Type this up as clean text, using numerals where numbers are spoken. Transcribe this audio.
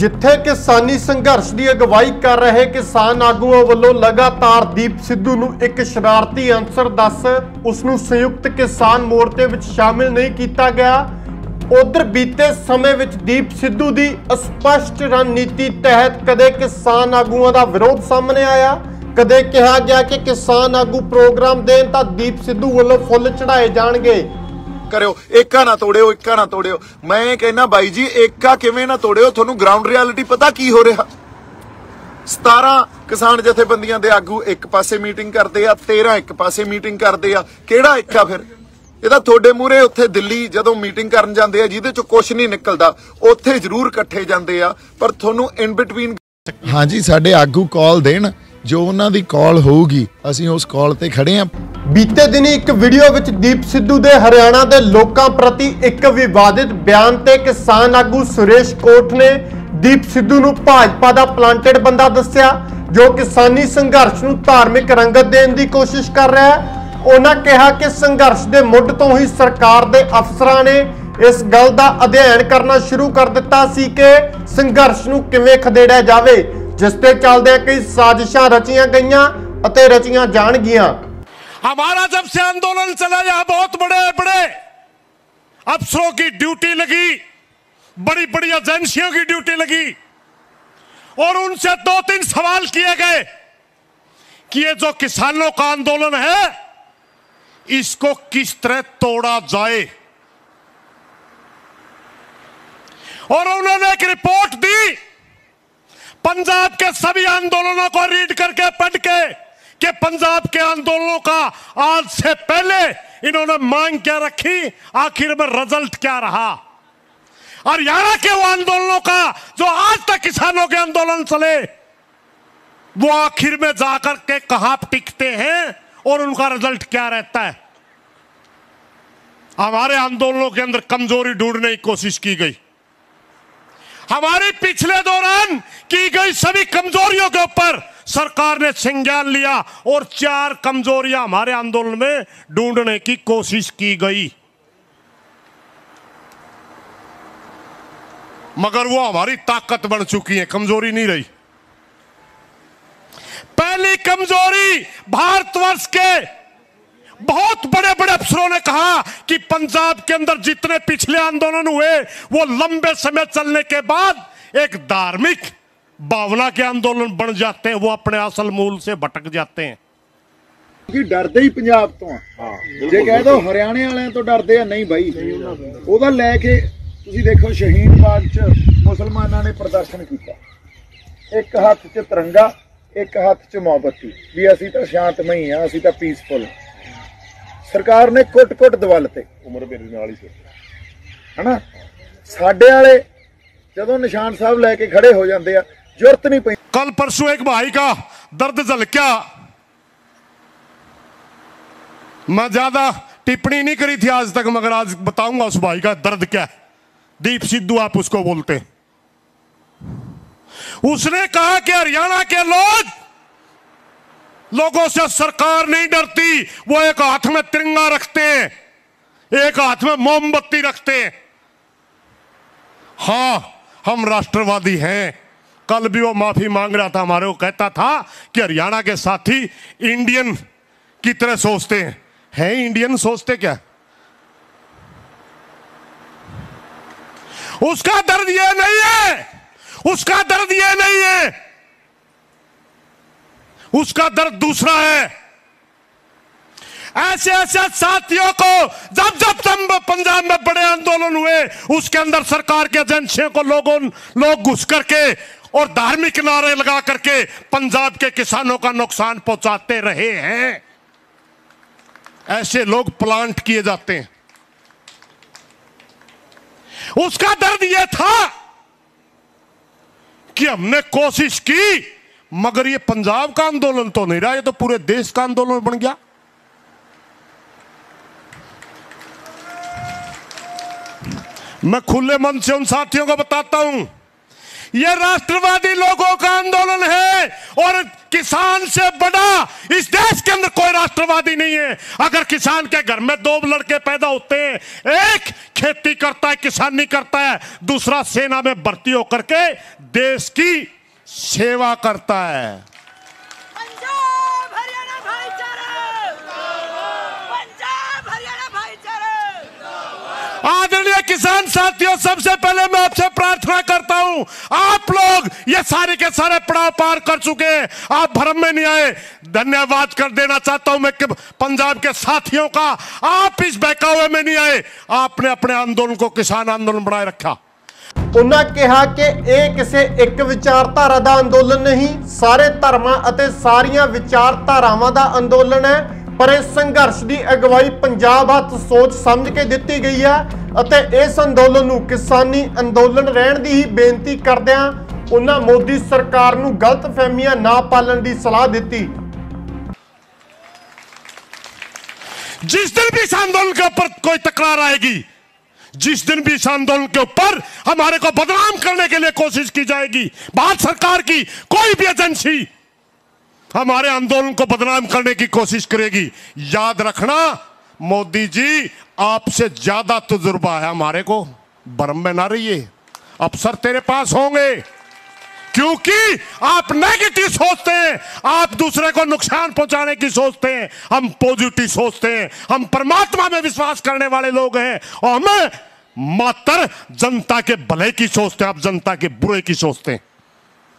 जिथे किसानी संघर्ष की अगवाई कर रहे किसान आगूओं वालों लगातार दीप सिद्धू नूं एक शरारती अंसर दस उसनूं संयुक्त किसान मोर्चे विच शामिल नहीं किया गया। उधर बीते समय विच दीप सिद्धू की स्पष्ट रणनीति तहत कदे किसान आगूओं का विरोध सामने आया, कदे कहा गया कि किसान आगू प्रोग्राम देन तां दीप सिद्धू वालों फुल चढ़ाए जाणगे। करो एका ना तोड़ियो, एका ना तोड़ियो। मैं कहना बाई जी एका किवें ना तोड़ियो, थोनू ग्राउंड रियलिटी पता की हो रहा। 17 किसान जथेबंदियां दे आगू एक पासे मीटिंग करते आ, 13 एक पासे मीटिंग करते आ। केड़ा एका फिर ਇਹਦਾ ਤੁਹਾਡੇ ਮੂਹਰੇ ਉੱਥੇ ਦਿੱਲੀ ਜਦੋਂ ਮੀਟਿੰਗ ਕਰਨ ਜਾਂਦੇ ਆ ਜਿਹਦੇ ਚੋਂ ਕੁਝ ਨਹੀਂ ਨਿਕਲਦਾ, ਉੱਥੇ ਜ਼ਰੂਰ ਇਕੱਠੇ ਜਾਂਦੇ ਆ, ਪਰ ਤੁਹਾਨੂੰ ਇਨ ਬਿਟਵੀਨ ਹਾਂਜੀ ਸਾਡੇ ਆਗੂ ਕਾਲ ਦੇਣ, ਜੋ ਉਹਨਾਂ ਦੀ ਕਾਲ ਹੋਊਗੀ ਅਸੀਂ ਉਸ ਕਾਲ ਤੇ ਖੜੇ ਆ। बीते दिन एक वीडियो विच दीप सिद्धू दे हरियाणा दे लोकां प्रति एक विवादित बयान ते किसान आगू सुरेश कोट ने दीप सिद्धू नूं भाजपा दा प्लांटेड बंदा दस्सिया, जो किसानी संघर्ष नूं धार्मिक रंगत देण दी कोशिश कर रहा है। उन्हां कहा कि संघर्ष दे मुੱਢ तो ही सरकार दे अफसरां ने इस गल दा अध्ययन करना शुरू कर दिता सी कि संघर्ष नूं किवें खदेड़िया जावे, जिस ते चलदे कई साजिशां रचियां गईयां अते रचियां जाणगियां। हमारा जब से आंदोलन चला, यहां बहुत बड़े बड़े अफसरों की ड्यूटी लगी, बड़ी बड़ी एजेंसियों की ड्यूटी लगी और उनसे 2-3 सवाल किए गए कि ये जो किसानों का आंदोलन है इसको किस तरह तोड़ा जाए। और उन्होंने एक रिपोर्ट दी, पंजाब के सभी आंदोलनों को रीड करके पढ़ के, कि पंजाब के आंदोलनों का आज से पहले इन्होंने मांग क्या रखी, आखिर में रिजल्ट क्या रहा। हरियाणा के वो आंदोलनों का जो आज तक किसानों के आंदोलन चले, वो आखिर में जाकर के कहां टिकते हैं और उनका रिजल्ट क्या रहता है। हमारे आंदोलनों के अंदर कमजोरी ढूंढने की कोशिश की गई, हमारी पिछले दौरान की गई सभी कमजोरियों के ऊपर सरकार ने संज्ञान लिया और 4 कमजोरियां हमारे आंदोलन में ढूंढने की कोशिश की गई, मगर वो हमारी ताकत बन चुकी है, कमजोरी नहीं रही। पहली कमजोरी, भारतवर्ष के बहुत बड़े बड़े अफसरों ने कहा कि पंजाब के अंदर जितने पिछले आंदोलन हुए वो लंबे समय चलने के बाद एक धार्मिक भावना के आंदोलन बन जाते हैं, वो अपने असल मूल से भटक जाते हैं। कि डरदे ही पंजाब तो जे कह दो हरियाणे वाले तो डरदे आ नहीं भाई, ओदा लेके तुसी देखो शहीन बाग च मुसलमानां ने प्रदर्शन किया, एक हाथ च तिरंगा एक हाथ च मोमबत्ती, भी असीं तां शांतमई हां, असीं तां पीसफुल। सरकार ने कुट दवलते उम्र मेरे नाल ही है ना, साडे वाले जदों निशान साहब लेके खड़े हो जाते हैं जरूरत नहीं पई। कल परसों एक भाई का दर्द झलकिया, मैं ज्यादा टिप्पणी नहीं करी थी आज तक, मगर आज बताऊंगा उस भाई का दर्द क्या है। दीप सिद्धू आप उसको बोलते, उसने कहा कि हरियाणा के लोगों से सरकार नहीं डरती, वो एक हाथ में तिरंगा रखते हैं, एक हाथ में मोमबत्ती रखते हैं। हां हम राष्ट्रवादी हैं। कल भी वो माफी मांग रहा था, हमारे को कहता था कि हरियाणा के साथी इंडियन की तरह सोचते हैं इंडियन सोचते क्या? उसका दर्द ये नहीं है, उसका दर्द ये नहीं है, उसका दर्द दूसरा है। ऐसे ऐसे साथियों को जब जब पंजाब में बड़े आंदोलन हुए उसके अंदर सरकार के एजेंसियों को लोग घुस करके और धार्मिक नारे लगा करके पंजाब के किसानों का नुकसान पहुंचाते रहे हैं। ऐसे लोग प्लांट किए जाते हैं। उसका दर्द यह था कि हमने कोशिश की, मगर ये पंजाब का आंदोलन तो नहीं रहा, ये तो पूरे देश का आंदोलन बन गया। मैं खुले मन से उन साथियों को बताता हूं, यह राष्ट्रवादी लोगों का आंदोलन है और किसान से बड़ा इस देश के अंदर कोई राष्ट्रवादी नहीं है। अगर किसान के घर में 2 लड़के पैदा होते हैं, एक खेती करता है, किसानी करता है, दूसरा सेना में भर्ती होकर के देश की सेवा करता है। पंजाब हरियाणा भाईचारा, पंजाब हरियाणा भाईचारा। आदरणीय किसान साथियों, सबसे पहले मैं आपसे प्रार्थना करता हूं, आप लोग ये सारे के सारे पड़ाव पार कर चुके हैं, आप भ्रम में नहीं आए। धन्यवाद कर देना चाहता हूं मैं कि पंजाब के साथियों का, आप इस बहकावे में नहीं आए, आपने अपने आंदोलन को किसान आंदोलन बनाए रखा। ਉਹਨਾਂ ਕਿਹਾ ਕਿ ਇਹ ਕਿਸੇ ਇੱਕ ਵਿਚਾਰਧਾਰਾ ਦਾ ਅੰਦੋਲਨ ਨਹੀਂ, ਸਾਰੇ ਧਰਮਾਂ ਅਤੇ ਸਾਰੀਆਂ ਵਿਚਾਰਧਾਰਾਵਾਂ ਦਾ ਅੰਦੋਲਨ ਹੈ, ਪਰ ਇਸ ਸੰਘਰਸ਼ ਦੀ ਅਗਵਾਈ ਪੰਜਾਬ ਹੱਥ ਸੋਚ ਸਮਝ ਕੇ ਦਿੱਤੀ ਗਈ ਹੈ ਅਤੇ ਇਸ ਅੰਦੋਲਨ ਨੂੰ ਕਿਸਾਨੀ ਅੰਦੋਲਨ ਰਹਿਣ ਦੀ ਹੀ ਬੇਨਤੀ ਕਰਦਿਆਂ ਉਹਨਾਂ ਮੋਦੀ ਸਰਕਾਰ ਨੂੰ ਗਲਤਫਹਿਮੀਆਂ ਨਾ ਪਾਲਣ ਦੀ ਸਲਾਹ ਦਿੱਤੀ। जिस दिन भी इस आंदोलन के ऊपर कोई तकरार आएगी, जिस दिन भी इस आंदोलन के ऊपर हमारे को बदनाम करने के लिए कोशिश की जाएगी, भारत सरकार की कोई भी एजेंसी हमारे आंदोलन को बदनाम करने की कोशिश करेगी, याद रखना मोदी जी आपसे ज्यादा तजुर्बा है हमारे को, भ्रम में ना रहिए, अफसर तेरे पास होंगे, क्योंकि आप नेगेटिव सोचते हैं, आप दूसरे को नुकसान पहुंचाने की सोचते हैं, हम पॉजिटिव सोचते हैं, हम परमात्मा में विश्वास करने वाले लोग हैं और हमें मात्र जनता के भले की सोचते हैं, आप जनता के बुरे की सोचते हैं।